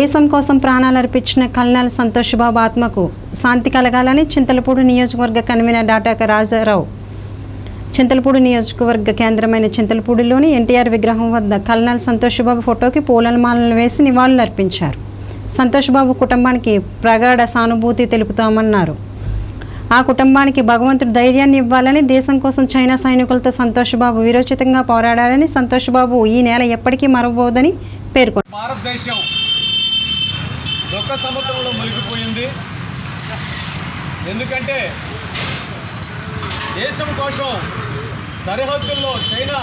దేశం కోసం ప్రాణాలు అర్పించిన కల్నల్ సంతోష్ బాబు ఆత్మకు శాంతి కలగాలని చింతలపూడి నియోజకవర్గ కన్వీనర్ డాక్టర్ రాజారావు చింతలపూడి నియోజకవర్గ కేంద్రమైన చింతలపూడిలోని ఎన్టీఆర్ విగ్రహం వద్ద కల్నల్ సంతోష్ బాబు ఫోటోకి పూలమాలలు వేసి నివాళులు అర్పించారు. సంతోష్ బాబు కుటుంబానికి ప్రగాఢ సానుభూతి తెలుపుతామన్నారు. ఆ కుటుంబానికి భగవంతుడు ధైర్యాన్ని ఇవ్వాలని, దేశం కోసం చైనా సైనికులతో సంతోష్ బాబు వీరోచితంగా పోరాడారని, సంతోష్ బాబు ఈ నేల ఎప్పటికీ మరవబోదని పేర్కొన్నారు. భారతదేశం దుఃఖ సముద్రంలో మునిగిపోయింది. ఎందుకంటే దేశం కోసం సరిహద్దుల్లో చైనా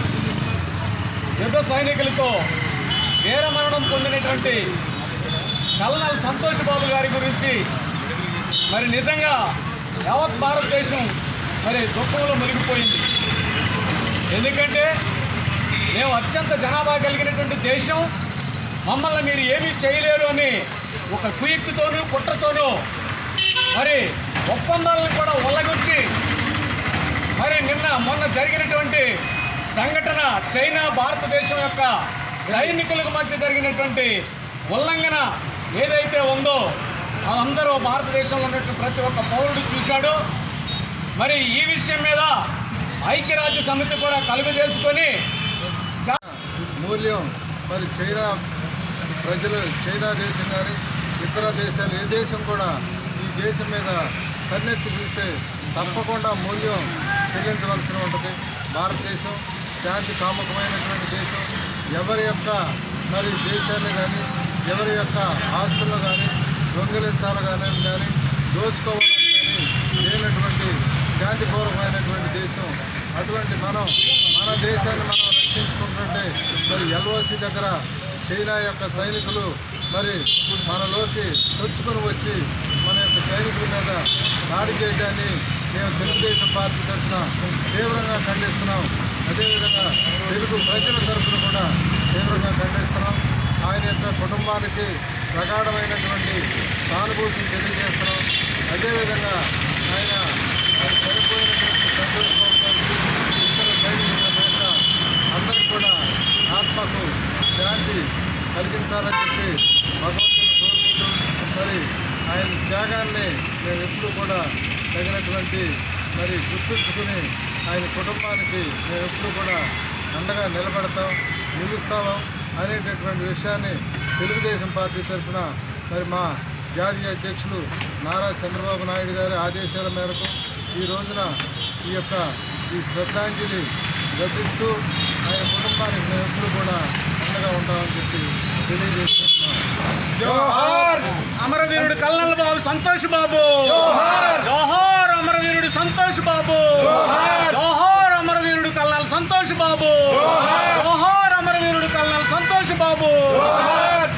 యుద్ధ సైనికులతో వీరమరణం పొందినటువంటి కల్నల్ సంతోష్ బాబు గారి గురించి మరి నిజంగా యావత్ భారతదేశం మరి దుఃఖంలో మునిగిపోయింది. ఎందుకంటే మేము అత్యంత జనాభా కలిగినటువంటి దేశం, మమ్మల్ని మీరు ఏమీ చేయలేరు అని ఒక కుయుక్తితోనూ కుట్రతోనూ మరి ఒప్పందాలను కూడా ఉల్లగొచ్చి మరి మొన్న జరిగినటువంటి సంఘటన చైనా భారతదేశం యొక్క సైనికులకు మధ్య జరిగినటువంటి ఉల్లంఘన ఏదైతే ఉందో అందరూ భారతదేశంలో ఉన్నటువంటి ప్రతి ఒక్క పౌరుడు చూశాడు. మరి ఈ విషయం మీద ఐక్యరాజ్య సమితి కూడా కలుగు చేసుకొని మూల్యం మరి చైనా ప్రజలు, చైనా దేశం కానీ ఇతర దేశాలు ఏ దేశం కూడా ఈ దేశం మీద కన్నెత్తి చూస్తే తప్పకుండా మూల్యం చెల్లించవలసి ఉంటుంది. భారతదేశం శాంతి కాముకమైనటువంటి దేశం. ఎవరి యొక్క మరి దేశాన్ని కానీ ఎవరి యొక్క ఆస్తులు కానీ దొంగిలించాలని కానీ దోచుకోవాలని కానీ లేనటువంటి శాంతిపూర్వకమైనటువంటి దేశం. అటువంటి మన దేశాన్ని మనం రక్షించుకుంటుంటే మరి ఎల్ఓసి దగ్గర చైనా యొక్క సైనికులు మరి మనలోకి చొచ్చుకొని వచ్చి మన యొక్క సైనికుల మీద దాడి చేయడాన్ని మేము తెలుగుదేశం పార్టీ తరఫున తీవ్రంగా ఖండిస్తున్నాం. అదేవిధంగా తెలుగు ప్రజల తరఫున కూడా తీవ్రంగా ఖండిస్తున్నాం. ఆయన యొక్క కుటుంబానికి ప్రగాఢమైనటువంటి సానుభూతిని తెలియజేస్తున్నాం. అదేవిధంగా ఆయన చనిపోయినటువంటి సంతోష్ బాబు గారికి, ఇతర సైనికుల మీద అందరికీ కూడా ఆత్మకు శాంతి కలిగించాలని చెప్పి భగవంతుని కోరుకుంటూ మరి ఆయన త్యాగాన్ని మేము ఎప్పుడూ కూడా తగినటువంటి మరి గుర్తుంచుకుని ఆయన కుటుంబానికి మేము ఎప్పుడూ కూడా అండగా నిలుస్తాము అనేటటువంటి విషయాన్ని తెలుగుదేశం పార్టీ తరఫున మరి మా జాతీయ అధ్యక్షులు నారా చంద్రబాబు నాయుడు గారి ఆదేశాల మేరకు ఈ రోజున ఈ శ్రద్ధాంజలి ఘటిస్తూ ఆయన కుటుంబానికి మేము ఎప్పుడు కూడా అండగా ఉంటామని చెప్పి తెలియజేస్తున్నాం. జోహార్ అమరవీరుడు కల్నల్ బాబు సంతోష్ బాబు, జోహార్ అమరవీరుడు సంతోష్ బాబు, జోహార్ అమరవీరుడు కల్నల్ సంతోష్ బాబు, జోహార్ అమరవీరుడు కల్నల్ సంతోష్ బాబు.